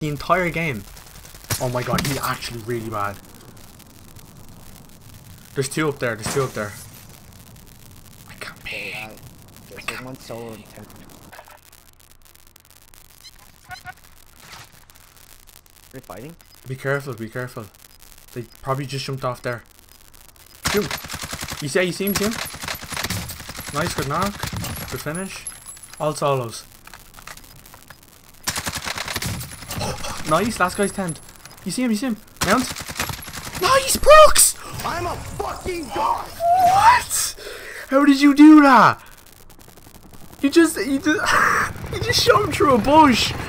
the entire game. Oh my god, he's actually really bad. There's two up there. There's two up there. I can't pay. There's one solo in 10. They're fighting? Be careful, be careful. They probably just jumped off there. Shoot! You see him, see him? Nice, good knock. Good finish. All solos. Nice, last guy's tent. You see him, you see him. Mount. Nice, Brooks! I'm a fucking god! What? How did you do that? You just, you just shot him through a bush.